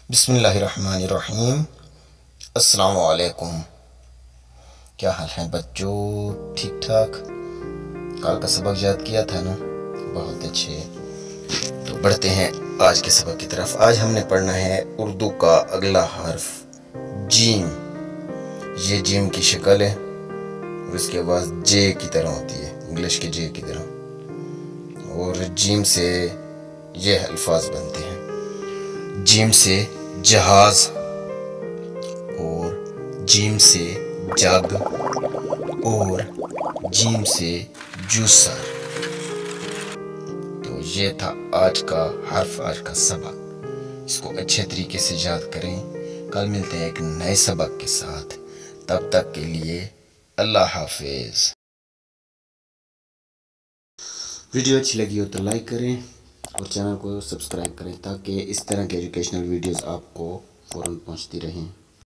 बिस्मिल्लाहिर्रहमानिर्रहीम। अस्सलाम वालेकुम। क्या हाल है बच्चों? ठीक ठाक? कल का सबक याद किया था ना? बहुत अच्छे। तो बढ़ते हैं आज के सबक की तरफ। आज हमने पढ़ना है उर्दू का अगला हर्फ जीम। ये जीम की शक्ल है और इसके बाद जे की तरह होती है, इंग्लिश के जे की तरह। और जीम से ये अल्फाज बनते हैं। जीम से जहाज, और जीम से जग, और जीम से जूसर। तो ये था आज का हर्फ, आज का सबक। इसको अच्छे तरीके से याद करें। कल मिलते हैं एक नए सबक के साथ। तब तक के लिए अल्लाह हाफिज। वीडियो अच्छी लगी हो तो लाइक करें और चैनल को सब्सक्राइब करें ताकि इस तरह के एजुकेशनल वीडियोस आपको फ़ौरन पहुंचती रहें।